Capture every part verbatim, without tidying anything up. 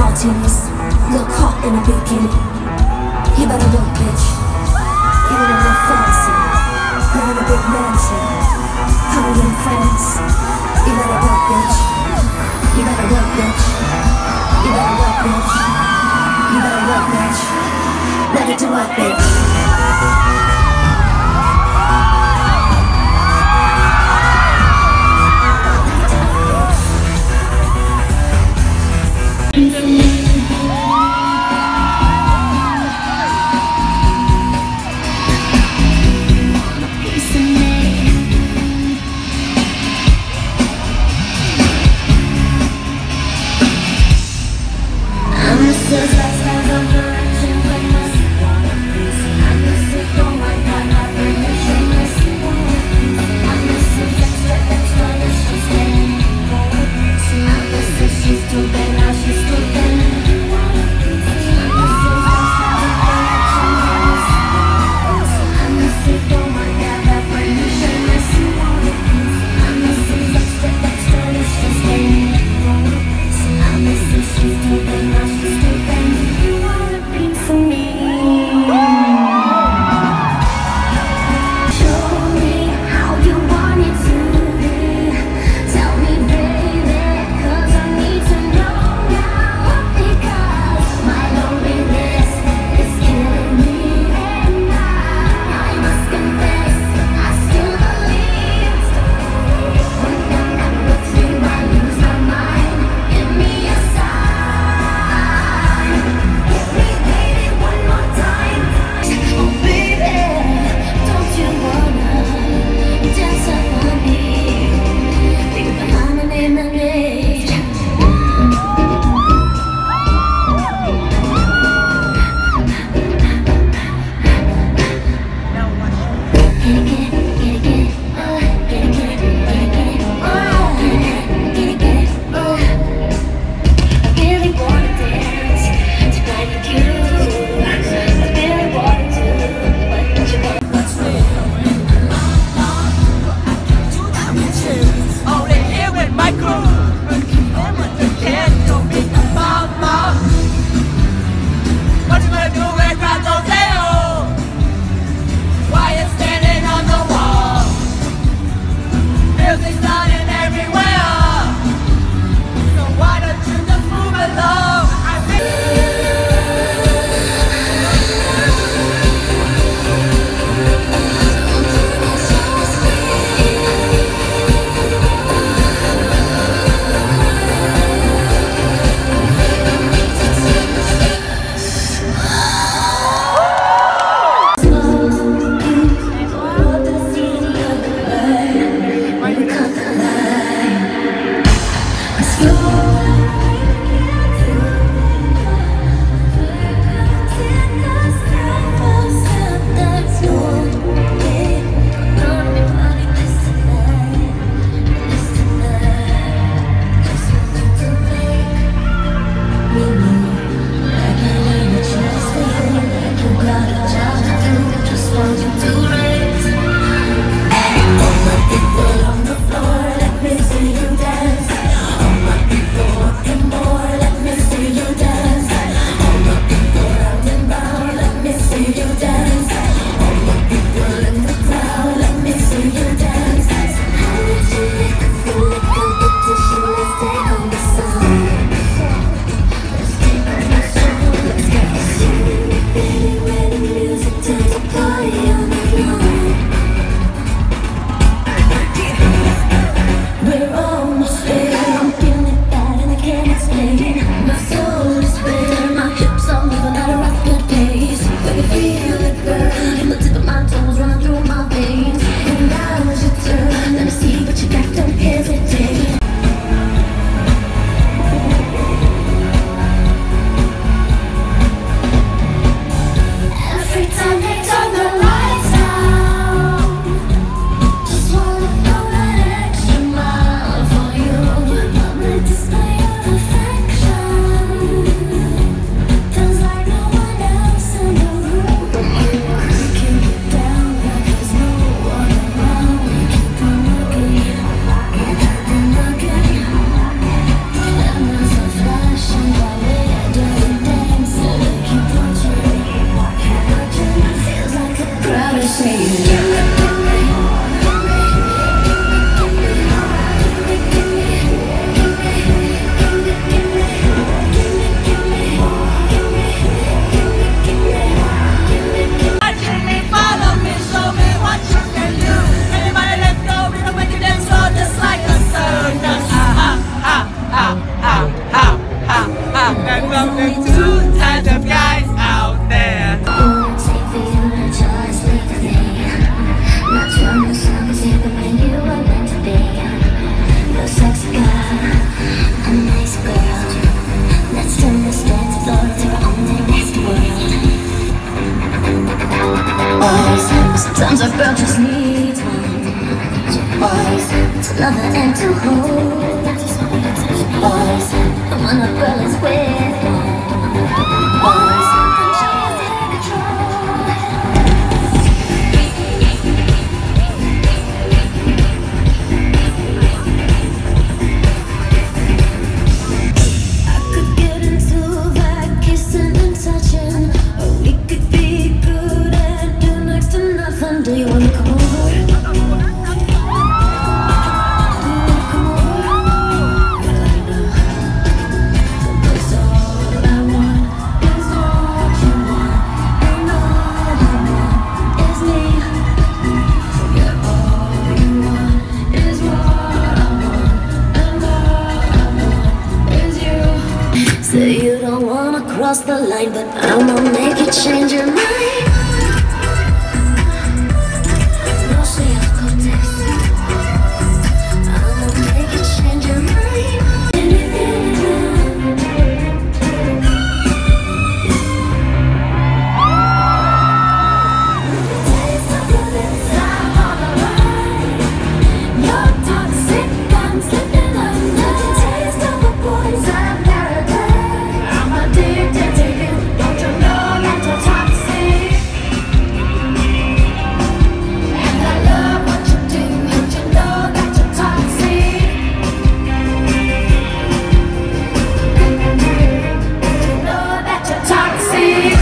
martinis, look hot in a bikini. You better work, bitch. You better live fancy, live in a big mansion, hundred and friends. You better work, bitch. You better work, bitch. You better work, bitch. You better work, bitch. Let it to work, bitch. from the two types of guys out there. Won't take for you to just leave me. Not trying to sound cause you're the man you were meant to be. You're a sexy girl, a nice girl. Let's turn this dance floor to our own little nasty world. Boys, sometimes a girl just needs one. Boys, to love her and to hold. Boys, and when a girl is with one. Boys, and she is in control. I could get into that kissing and touching, or we could be good and do next to nothing. Do you wanna come over? Say you don't wanna cross the line, but I'ma make you change your mind. No self-context. I'ma make you change your mind. Taste of your lips, I'm on the run. You're toxic, I'm slipping under. Taste of a poison paradise. I'm addicted to you, don't you know that you're toxic? And I love what you do, don't you know that you're toxic? Don't you know that you're toxic?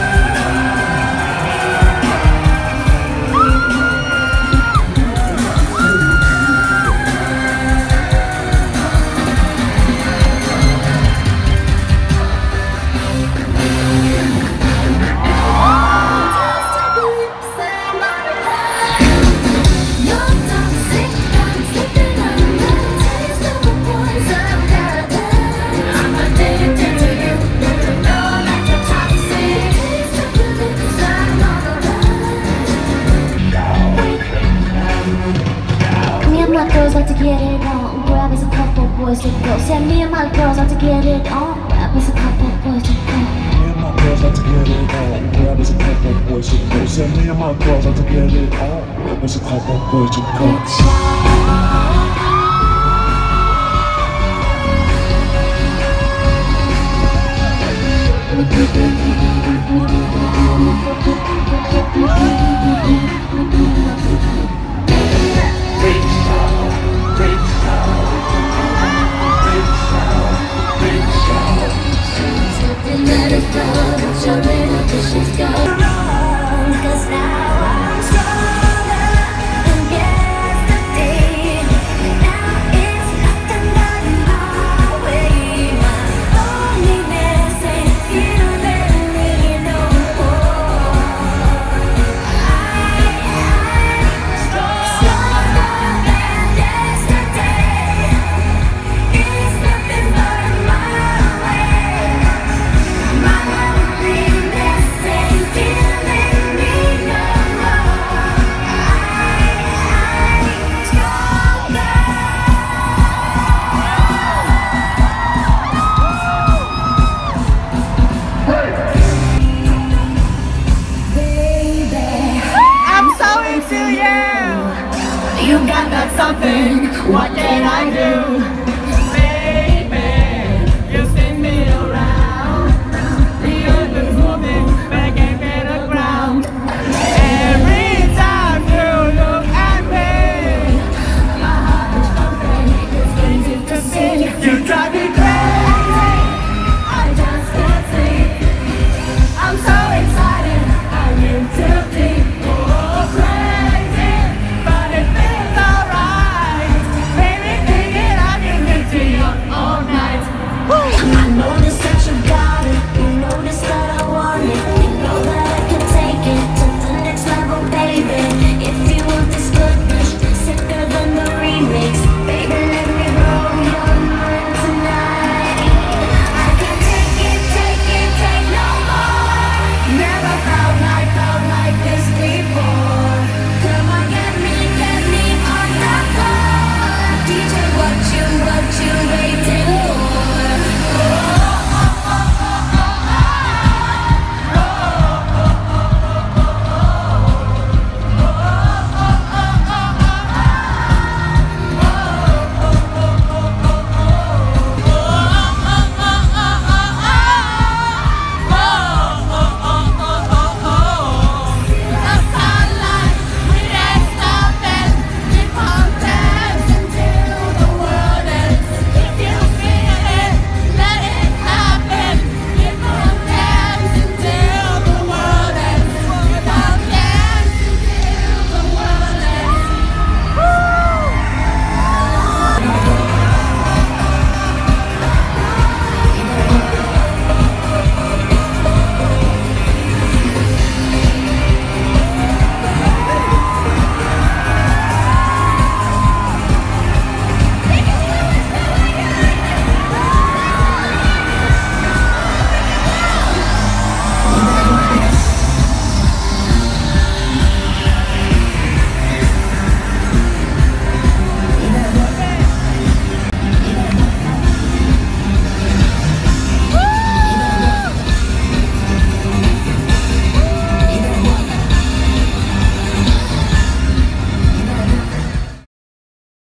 Me and my girls like to get it on. Grab us a couple boys to go. Say me and my girls like to get it on. Grab us a couple boys to go. Me and my girls like to get it on. Grab us a couple boys to go. Say me and my girls like to get it on. Grab us a couple boys to go. Let it go, let your inhibitions go.